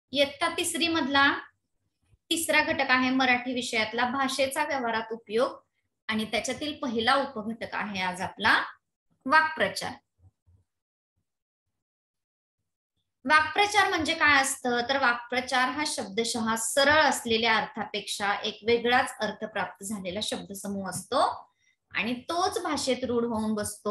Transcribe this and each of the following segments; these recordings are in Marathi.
इयत्ता 3री मधला तिसरा घटक आहे मराठी विषयातला भाषेचा व्यवहारात उपयोग आणि त्याच्यातील पहिला उपघटक आहे आज आपला वाक्प्रचार. वाक्प्रचार म्हणजे काय असतं तर वाक्प्रचार हा शब्दशः सरळ असलेल्या अर्थापेक्षा एक वेगळाच अर्थ प्राप्त झालेला शब्दसमूह असतो आणि तोच भाषेत रूढ होऊन बसतो.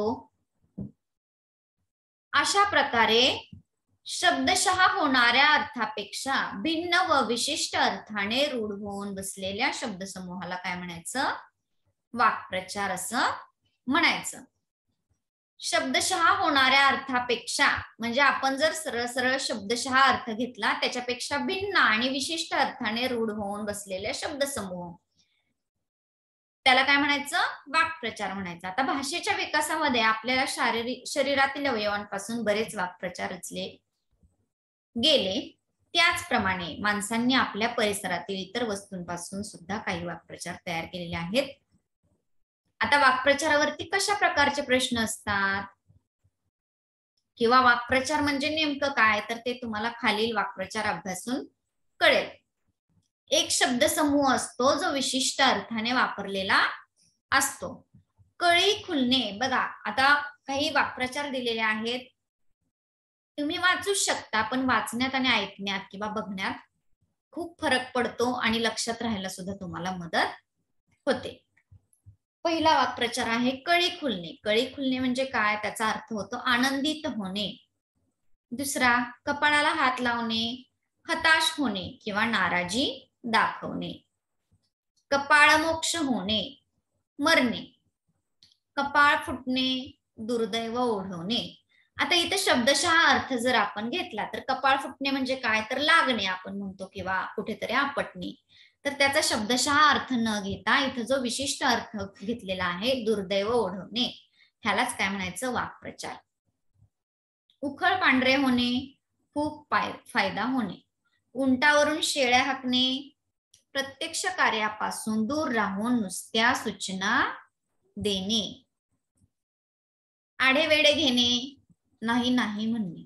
अशा प्रकारे शब्दशः होणाऱ्या अर्थापेक्षा भिन्न व विशिष्ट अर्थाने रूढ होऊन बसलेल्या शब्दसमूहाला काय म्हणायचं वाक्प्रचार असं म्हणायचं. शब्दशः होणाऱ्या अर्थापेक्षा म्हणजे आपण जर सरळ सरळ शब्दशः अर्थ घेतला त्याच्यापेक्षा भिन्न आणि विशिष्ट अर्थाने रूढ होऊन बसलेले शब्दसमूह त्याला काय म्हणायचं वाक्प्रचार म्हणायचं. आता भाषेच्या विकासामध्ये आपल्याला शरीरातील अवयवांपासून बरेच वाक्प्रचार रचले गेले त्याचप्रमाणे माणसांनी आपल्या परिसरातील इतर वस्तूंपासून सुद्धा काही वाक्प्रचार तयार केलेले आहेत. आता वाक्प्रचारावरती कशा प्रकारचे प्रश्न असतात किंवा वाक्प्रचार म्हणजे नेमकं काय तर ते तुम्हाला खालील वाक्प्रचार अभ्यासून कळेल. एक शब्दसमूह असतो जो विशिष्ट अर्थाने वापरलेला असतो. कळी खुलणे बघा आता काही वाक्प्रचार दिलेले आहेत तुम्ही वाचू शकता पण वाचण्यात आणि ऐकण्यात किंवा बघण्यात खूप फरक पडतो आणि लक्षात राहायला सुद्धा तुम्हाला मदत होते. पहिला वाक्प्रचार आहे कळी खुलणे. कळी खुलणे म्हणजे काय त्याचा अर्थ होतो आनंदित होणे. दुसरा कपाळाला हात लावणे हताश होणे किंवा नाराजी दाखवणे. कपाळमोक्ष होणे मरणे. कपाळ फुटणे दुर्दैव ओढवणे. आता इथं शब्दशः अर्थ जर आपण घेतला तर कपाळ फुटणे म्हणजे काय तर लागणे आपण म्हणतो किंवा कुठेतरी आपटणे. तर त्याचा शब्दशः अर्थ न घेता इथं जो विशिष्ट अर्थ घेतलेला आहे दुर्दैव ओढवणे ह्यालाच काय म्हणायचं वाक्प्रचार. उखळ पांढरे होणे खूप फायदा होणे. उंटावरून शेळ्या हाकणे प्रत्यक्ष कार्यापासून दूर राहून नुसत्या सूचना देणे. आढेवेढे घेणे नाही नाही म्हणणे.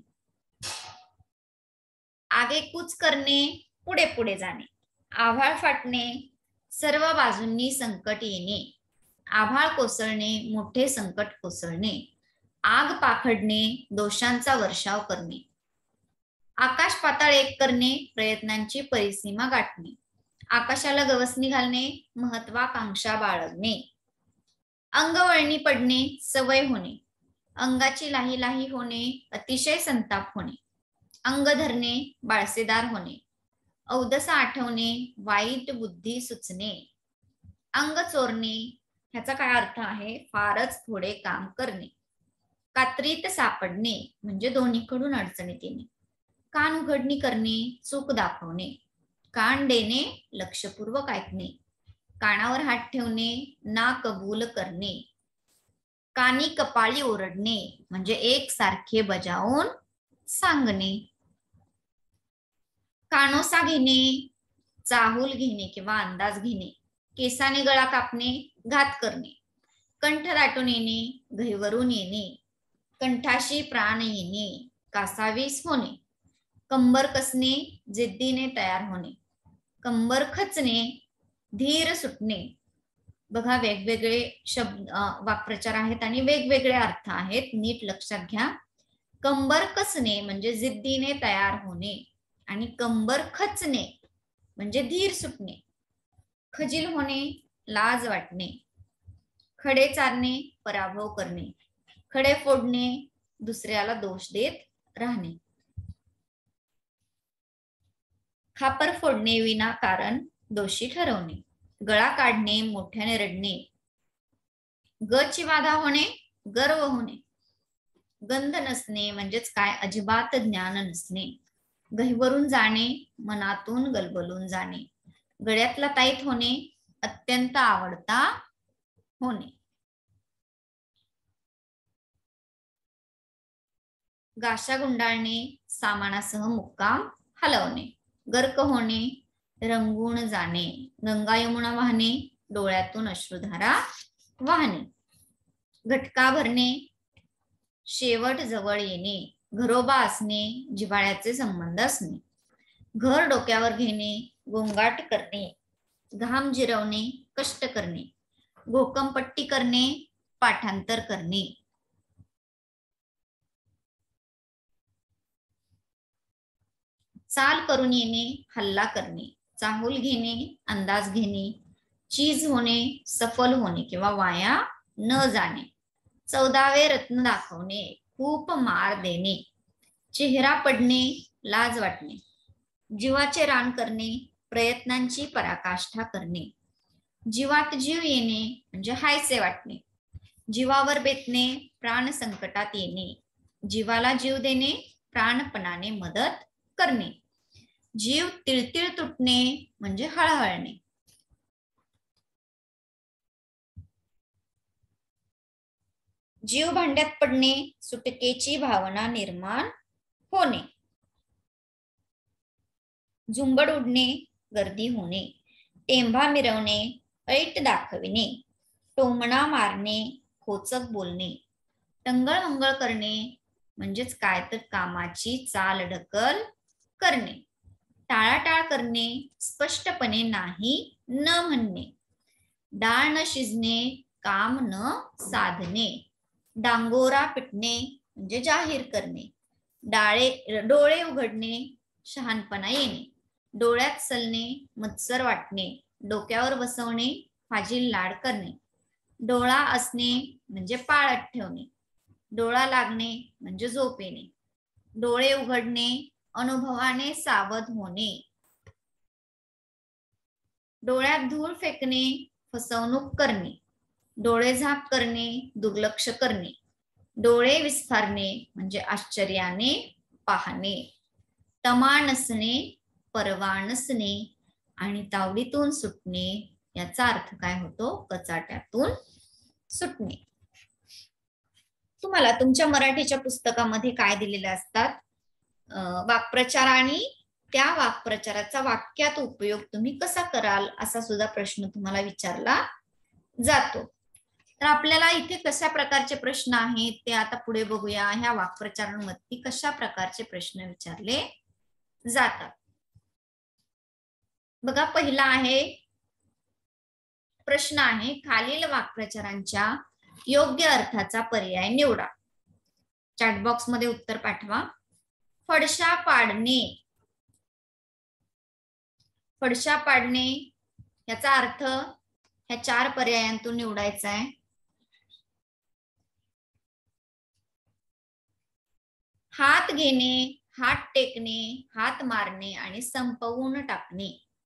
आगेकूच करणे पुढे पुढे जाणे. आभाळ फाटणे सर्व बाजूंनी संकट येणे. आभाळ कोसळणे मोठे संकट कोसळणे. आग पाखडणे दोषांचा वर्षाव करणे. आकाश पाताळ एक करणे प्रयत्नांची परिसीमा गाठणे. आकाशाला गवसणी घालणे महत्वाकांक्षा बाळगणे. अंगवळणी पडणे सवय होणे. अंगाची लाही लाही होणे अतिशय संताप होणे. अंग धरणे बाळसेदार होणे. औदसा आठवणे वाईट बुद्धी सुचणे. अंग चोरणे ह्याचा काय अर्थ आहे फारच थोडे काम करणे. कात्रीत सापडणे म्हणजे दोन्हीकडून अडचणीत येणे. कान उघडणी करणे चूक दाखवणे. कान देणे लक्षपूर्वक ऐकणे. कानावर हात ठेवणे ना कबूल करणे. कानी कपाळी ओरडणे म्हणजे एकसारखे बजावून सांगणे. कानोसा घेणे चाहूल घेणे किंवा अंदाज घेणे. केसाने गळा कापणे घात करणे. कंठ दाटून येणे गहिवरून येणे. कंठाशी प्राण येणे कासावीस होणे. कंबर कसणे जिद्दीने तयार होणे. कंबर खचणे धीर सुटणे. बघा वेगवेगळे शब्द वाक्प्रचार आहेत आणि वेगवेगळे अर्थ आहेत नीट लक्षात घ्या. कंबर कसणे म्हणजे जिद्दीने तयार होणे आणि कंबर खचणे म्हणजे धीर सुटणे. खजील होणे लाज वाटणे. खडे चारणे पराभव करणे. खडे फोडणे दुसऱ्याला दोष देत राहणे. खापर फोडणे विनाकारण दोषी ठरवणे. गळा काढणे मोठ्याने रडणे. गची बाधा होणे गर्व होणे. गंध नसणे म्हणजेच काय अजिबात ज्ञान नसणे. गहिवरून जाणे मनातून गलबलून जाणे. गळ्यातला ताईत होणे अत्यंत आवडता होणे. गाशा गुंडाळणे सामानासह मुक्काम हलवणे. गर्क होणे रंगून जाणे. गंगा यमुना वाहणे डोळ्यातून अश्रुधारा वाहणे. घटका भरणे शेवट जवळ येणे. घरोबा असणे जिव्हाळ्याचे संबंध असणे. घर डोक्यावर घेणे, गोंगाट करणे, घाम जिरवणे, कष्ट करणे, घोकंपट्टी करणे, पाठांतर करणे. चाल करून येणे, हल्ला करणे, चाहूल घेणे, अंदाज घेणे, चीज होणे, सफल होणे किंवा वाया न जाणे, 14वे रत्न दाखवणे, खूप मार देणे, चेहरा पडणे, लाज वाटणे, जीवाचे रान करणे, प्रयत्नांची पराकाष्ठा करणे, जीवात जीव येणे म्हणजे हायसे वाटणे, जीवावर बेतणे, प्राण संकटात येणे, जीवाला जीव देणे, प्राणपणाने मदत करणे, जीव तिळतिळ तुटणे म्हणजे हळहळणे. जीव भांड्यात पडणे, सुटकेची भावना निर्माण होणे, झुंबड उडणे, गर्दी होणे, टेंभा मिरवणे, ऐट दाखविणे, टोमणा मारणे, खोचक बोलणे, टंगळ मंगळ करणे म्हणजेच काय तर कामाची चाल ढकल करणे, टाळाटाळ करणे, स्पष्टपणे नाही न म्हणणे, डाळ न शिजणे, काम न साधणे, डांगोरा पिटणे म्हणजे जाहीर करणे, डोळे उघडणे, शहाणपणा येणे, डोळ्यात सलणे, मत्सर वाटणे, डोक्यावर बसवणे, फाजील लाड करणे, डोळा असणे म्हणजे पाळत ठेवणे, डोळा लागणे म्हणजे झोप येणे, डोळे उघडणे, अनुभवाने सावध होणे, डोळ्यात धूळ फेकणे, फसवणूक करणे, डोळे झाक करणे, दुर्लक्ष करणे, डोळे विस्फारणे म्हणजे आश्चर्याने पाहणे, तमा नसणे, परवा नसणे आणि तावडीतून सुटणे याचा अर्थ काय होतो? कचाट्यातून सुटणे. तुम्हाला तुमच्या मराठीच्या पुस्तकामध्ये काय दिलेले असतात? वाक्प्रचार आणि त्या वाक्प्रचाराचा वाक्यात उपयोग तुम्ही कसा कराल असा सुद्धा प्रश्न तुम्हाला विचारला जातो. तर आपल्याला इथे कशा प्रकारचे प्रश्न आहेत ते आता पुढे बघूया. ह्या वाक्प्रचारांमध्ये कशा प्रकारचे प्रश्न विचारले जातात. बघा, पहिला आहे प्रश्न आहे, खालील वाक्प्रचारांच्या योग्य अर्थाचा पर्याय निवडा. चॅटबॉक्स मध्ये उत्तर पाठवा. फडशा पाडणे, फडशा पाडणे याचा अर्थ ह्या 4 पर्यायांतून निवडायचा आहे. हात घेणे, हात टेकणे, हात मारणे आणि संपवून टाकणे.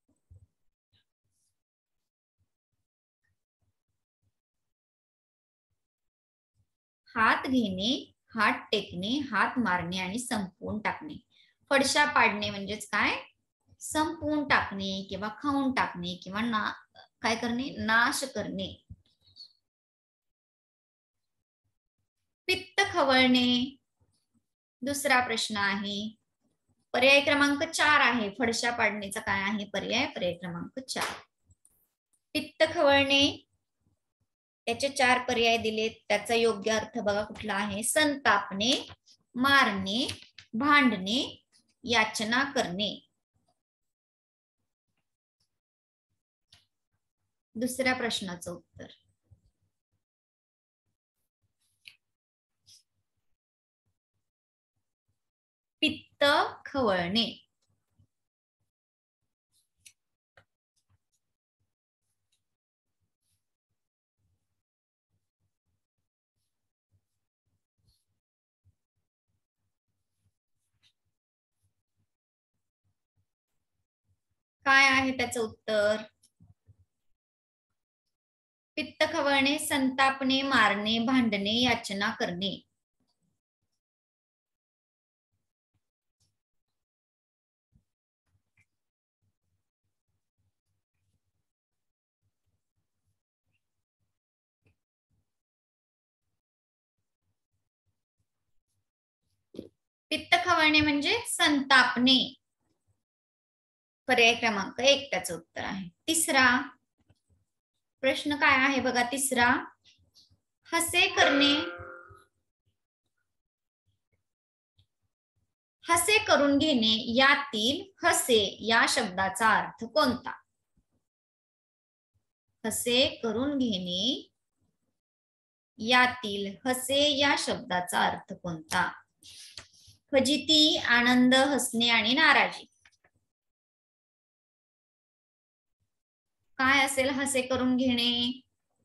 हात घेणे, हात टेकणे, हात मारणे आणि संपवून टाकणे. फडशा पाडणे म्हणजेच काय? संपवून टाकणे किंवा खाऊन टाकणे किंवा काय करणे? नाश करणे. पित्त खवळणे दुसरा प्रश्न आहे. पर्याय क्रमांक 4 आहे. फडशा पाडणेचा काय आहे पर्याय? पर्याय क्रमांक 4. पित्त खवळणे त्याचे 4 पर्याय दिलेत. त्याचा योग्य अर्थ बघा कुठला आहे? संतापणे, मारणे, भांडणे, याचना करणे. दुसऱ्या प्रश्नाचं उत्तर पित्त खवळणे. काय आहे त्याचं उत्तर? पित्त खवळणे, संतापणे, मारणे, भांडणे, याचना करणे. पित्त खवळणे म्हणजे संतापणे. पर्याय क्रमांक 1 त्याचं उत्तर आहे. तिसरा प्रश्न काय आहे बघा. तिसरा, हसे करणे, हसे करून घेणे यातील हसे या शब्दाचा अर्थ कोणता? हसे करून घेणे यातील हसे या शब्दाचा अर्थ कोणता? फजिती, आनंद, हसणे आणि नाराजी. काय असेल हसे करून घेणे?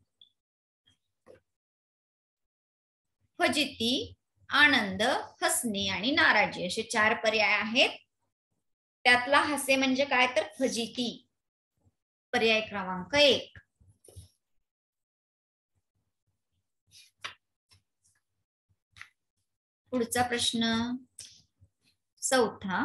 फजिती, आनंद, हसणे आणि नाराजी असे 4 पर्याय आहेत. त्यातला हसे म्हणजे काय तर फजिती, पर्याय क्रमांक 1. पुढचा प्रश्न 4था.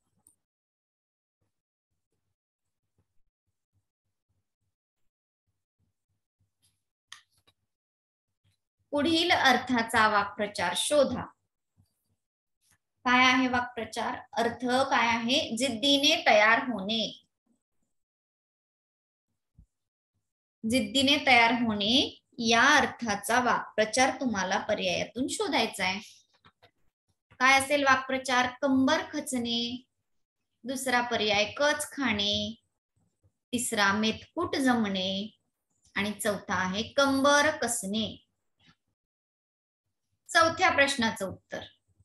पुढील अर्थाचा वाक्प्रचार शोधा. काय आहे वाक्प्रचार? अर्थ काय आहे? जिद्दीने तयार होणे. जिद्दीने तयार होणे या अर्थाचा वाक्प्रचार तुम्हाला पर्यायातून शोधायचा आहे. काय असेल वाक्प्रचार? कंबर खचणे, दुसरा पर्याय कच खाणे, तिसरा मेतकूट जमणे आणि चौथा आहे कंबर कसणे. चौथ्या प्रश्नाचं उत्तर.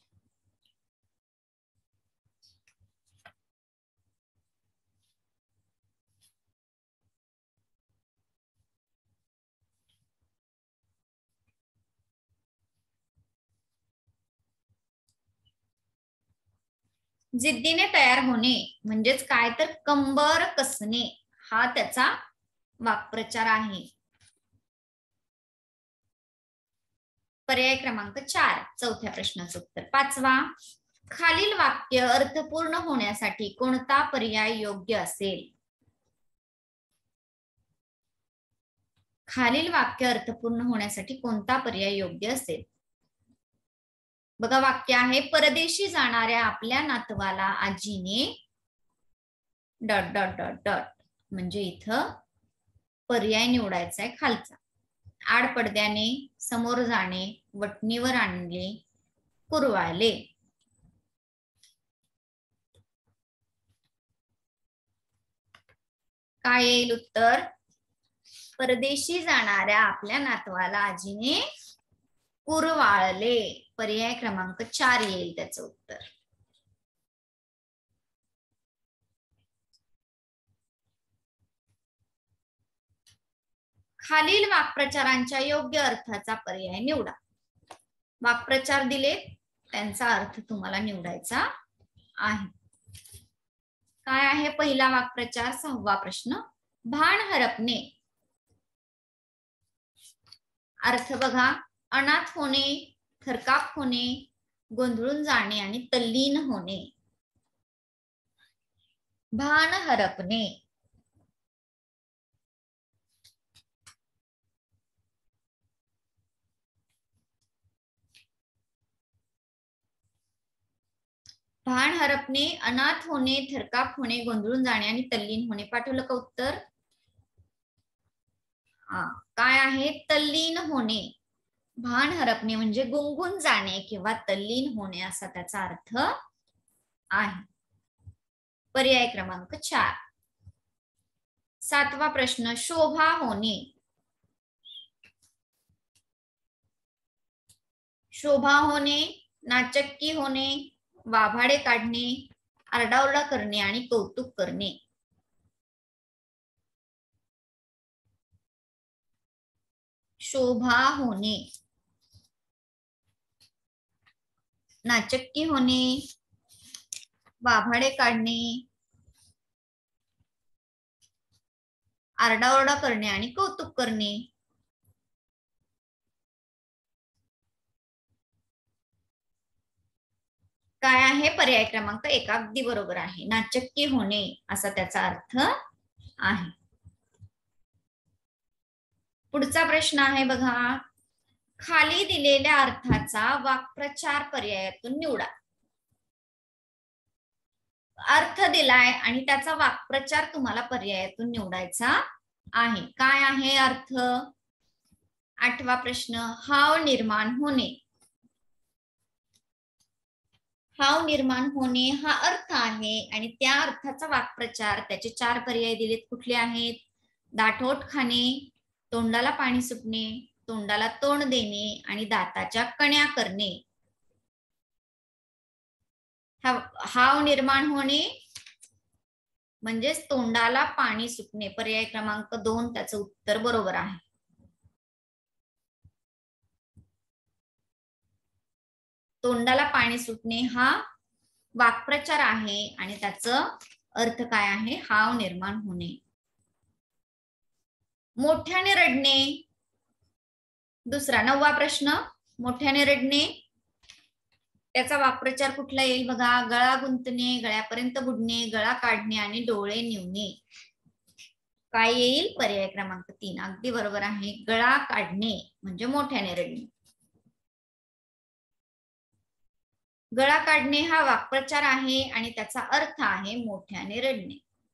जिद्दीने तयार होणे म्हणजेच काय तर कंबर कसणे हा त्याचा वाक्प्रचार आहे. पर्याय क्रमांक 4 चौथ्या प्रश्नाचं उत्तर. 5वा. खालील वाक्य अर्थपूर्ण होण्यासाठी कोणता पर्याय योग्य असेल? खालील वाक्य अर्थपूर्ण होण्यासाठी कोणता पर्याय योग्य असेल? बघा वाक्य आहे परदेशी जाणाऱ्या आपल्या नातवाला आजीने ... म्हणजे इथं पर्याय निवडायचा आहे खालचा. आडपडद्याने समोर जाणे, वटणीवर आणले, कुरवाळले. काय येईल उत्तर? परदेशी जाणाऱ्या आपल्या नातवाला आजीने कुरवाळले. पर्याय क्रमांक 4 येईल त्याचं उत्तर. खालील वाक्प्रचारांच्या योग्य अर्थाचा पर्याय निवडा. वाक्प्रचार दिले त्यांचा अर्थ तुम्हाला निवडायचा आहे. काय आहे पहिला वाक्प्रचार? 6वा प्रश्न. भान हरपणे. अर्थ बघा अनाथ होणे, थरकाप होणे, गोंधळून जाणे आणि तल्लीन होणे. भान हरपणे. भान हरपणे, अनाथ होणे, थरकाप होणे, गोंधळून जाणे आणि तल्लीन होणे. पाठवलं का उत्तर? काय आहे? तल्लीन होणे. भान हरपणे म्हणजे गुंगून जाणे किंवा तल्लीन होणे असा त्याचा अर्थ आहे. पर्याय क्रमांक 4. 7वा प्रश्न. शोभा होणे. शोभा होणे, नाचक्की होणे, वाभाडे काढणे, आरडाओरडा करणे आणि कौतुक करणे. शोभा होणे, नाचक्की होणे, वाभाडे काढणे, आरडाओरडा करणे आणि कौतुक करणे. काय आहे? पर्याय क्रमांक 1 अगदी बरोबर आहे. नाचक्की होणे असा त्याचा अर्थ आहे. पुढचा प्रश्न आहे बघा. खाली दिलेल्या अर्थाचा वाक्प्रचार पर्यायातून निवडा. अर्थ दिलाय आणि त्याचा वाक्प्रचार तुम्हाला पर्यायातून निवडायचा आहे. काय आहे अर्थ? 8वा प्रश्न. हाव निर्माण होणे. हाव निर्माण होणे हा अर्थ आहे आणि त्या अर्थाचा वाक्प्रचार, त्याचे 4 पर्याय दिलेत. कुठले आहेत? दाठोट खाणे, तोंडाला पाणी सुटणे, तोंडाला तोंड देणे आणि दाताच्या कण्या करणे. हाव निर्माण होणे म्हणजेच तोंडाला पाणी सुटणे. पर्याय क्रमांक 2 त्याचं उत्तर बरोबर आहे. तोंडाला पाणी सुटणे हा वाक्प्रचार आहे आणि त्याचं अर्थ काय आहे? हाव निर्माण होणे. मोठ्याने रडणे, दुसरा 9वा प्रश्न. मोठ्याने रडणे त्याचा वाक्प्रचार कुठला येईल बघा? गळा गुंतणे, गळ्यापर्यंत बुडणे, गळा काढणे आणि डोळे निवणे. काय येईल? पर्याय क्रमांक 3 अगदी बरोबर आहे. गळा काढणे म्हणजे मोठ्याने रडणे. गळा काढणे हा वाक्प्रचार आहे आणि त्याचा अर्थ आहे मोठ्याने रडणे.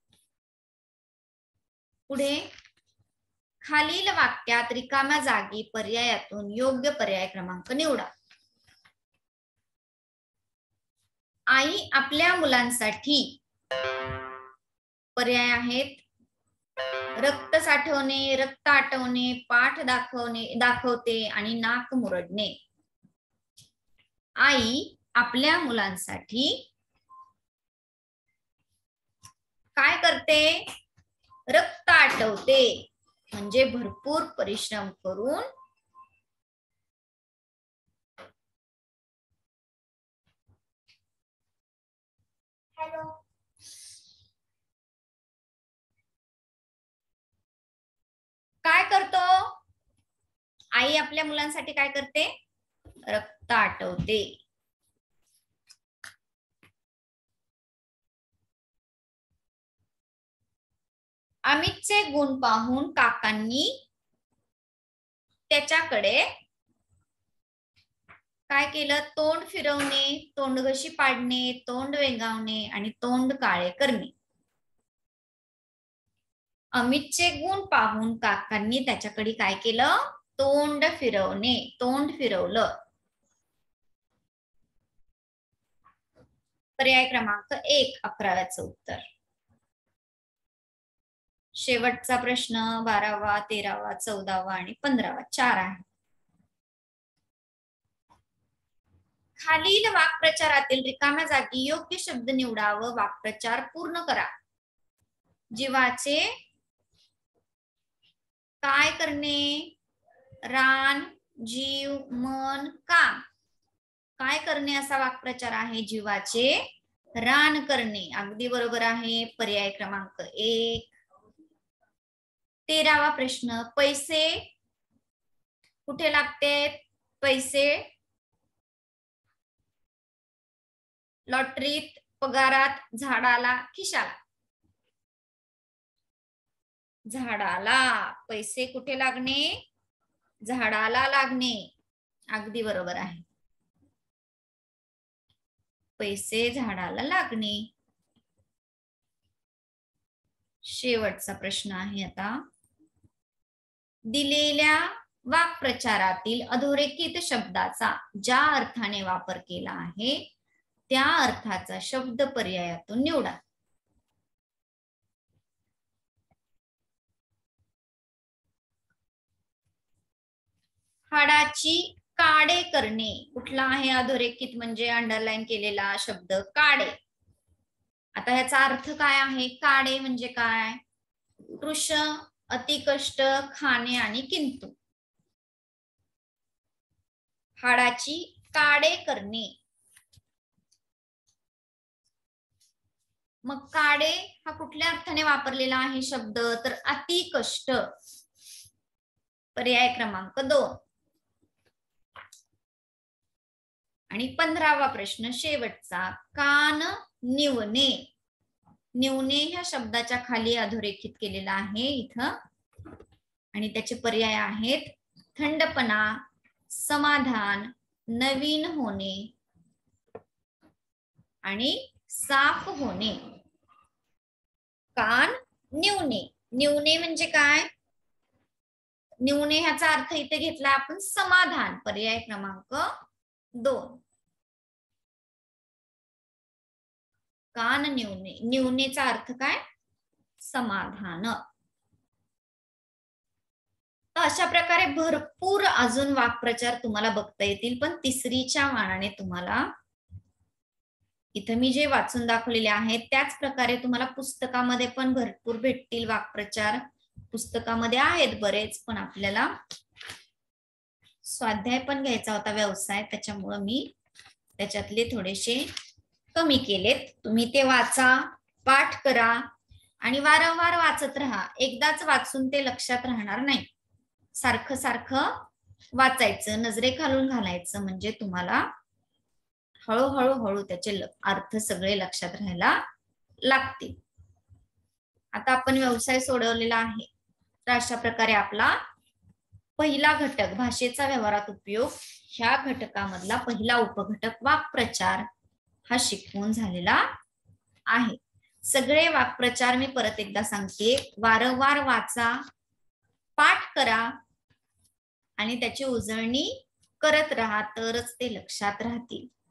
पुढे खालील वाक्यात रिकाम्या जागी पर्यायातून योग्य पर्याय क्रमांक निवडा. आई आपल्या मुलांसाठी पर्याय आहेत रक्त साठवणे, रक्त आटवणे, पाठ दाखवते आणि नाक मुरडणे. आई आपल्या मुलांसाठी काय करते? रक्त आटवते म्हणजे भरपूर परिश्रम करून काय करतो? आई आपल्या मुलांसाठी काय करते? रक्त आटवते. अमितचे गुण पाहून काकांनी त्याच्याकडे काय केलं? तोंड फिरवणे, तोंडघशी पाडणे, तोंड वेंगावणे आणि तोंड काळे करणे. अमितचे गुण पाहून काकांनी त्याच्याकडे काय केलं? तोंड फिरवणे, तोंड फिरवलं. पर्याय क्रमांक 1 11व्याचं उत्तर. शेवटचा प्रश्न 12वा, 13वा, 14वा आणि 15वा 4 आहे. खालील वाक्प्रचारातील रिकाम्या जागी योग्य शब्द निवडा व वाक्प्रचार पूर्ण करा. जीवाचे काय करणे? रान, जीव, मन, काम. काय करणे असा वाक्प्रचार आहे? जीवाचे रान करणे. अगदी बरोबर आहे. पर्याय क्रमांक 1. 13वा प्रश्न. पैसे कुठे लागते? पैसे लॉटरीत, पगारात, झाडाला, खिशाला. झाडाला. पैसे कुठे लागणे? झाडाला लागणे. अगदी बरोबर आहे. पैसे झाडाला लागणे. शेवटचा प्रश्न आहे आता. दिलेल्या वाक्प्रचारातील अधोरेखित शब्दाचा ज्या अर्थाने वापर केला आहे त्या अर्थाचा शब्द पर्यायातून निवडा. हाडाची काडे करणे कुठला आहे? अधोरेखित म्हणजे अंडरलाईन केलेला शब्द काडे. आता ह्याचा अर्थ काय आहे? काडे म्हणजे काय? कृश, अतिकष्ट, खाणे आणि किंतु. हाडाची काडे करणे. मग काडे हा कुठल्या अर्थाने वापरलेला आहे शब्द? तर अतिकष्ट. पर्याय क्रमांक 2. आणि 15वा प्रश्न शेवटचा. कान निवणे. निवणे ह्या शब्दाच्या खाली अधोरेखित केलेला आहे इथं आणि त्याचे पर्याय आहेत थंडपणा, समाधान, नवीन होणे आणि साफ होणे. कान निवणे. निवणे म्हणजे काय? निवणे ह्याचा अर्थ इथे घेतला आपण समाधान. पर्याय क्रमांक 2. कान निवणे, निवणेचा अर्थ काय? समाधान. तर अशा प्रकारे भरपूर अजून वाक्प्रचार तुम्हाला बघता येतील, पण तिसरीच्या मानाने तुम्हाला इथं मी जे वाचून दाखवलेले आहेत त्याच प्रकारे तुम्हाला पुस्तकामध्ये पण भरपूर भेटतील वाक्प्रचार. पुस्तकामध्ये आहेत बरेच, पण आपल्याला स्वाध्याय पण घ्यायचा होता व्यवसाय, त्याच्यामुळे मी त्याच्यातले थोडेसे कमी केलेत. तुम्ही ते वाचा, पाठ करा आणि वारंवार वाचत राहा. एकदाच वाचून ते लक्षात राहणार नाही. सारखं सारखं वाचायचं, नजरेखालून घालायचं, म्हणजे तुम्हाला हळूहळू त्याचे अर्थ सगळे लक्षात राहायला लागतील. आता आपण व्यवसाय सोडवलेला आहे. तर अशा प्रकारे आपला पहिला घटक भाषेचा व्यवहारात उपयोग, ह्या घटकामधला पहिला उपघटक वाक्प्रचार हा शिकवून झालेला आहे. सगळे वाक्प्रचार मी परत एकदा सांगते, वारंवार वाचा, पाठ करा आणि त्याची उजळणी करत राहा, तरच ते लक्षात राहतील.